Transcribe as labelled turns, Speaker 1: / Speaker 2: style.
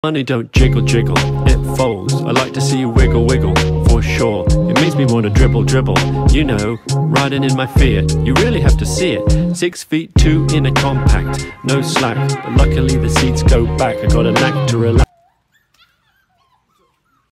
Speaker 1: Money don't jiggle jiggle, it folds. I like to see you wiggle wiggle, for sure. It makes me want to dribble dribble, you know, riding in my Fiat. You really have to see it. 6 feet 2 in a compact, no slack, but luckily the seats go back. I got a knack to relax.